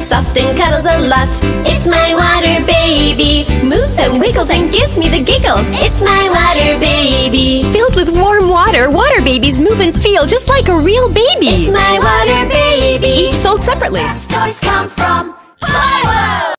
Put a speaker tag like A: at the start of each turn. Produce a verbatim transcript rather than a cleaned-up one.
A: and soft and cuddles a lot. It's my water baby, moves and wiggles and gives me the giggles. It's my water baby.
B: Filled with warm water, water babies move and feel just like a real baby.
A: It's my water baby.
B: Each sold separately.
A: Best toys come from Toyworld.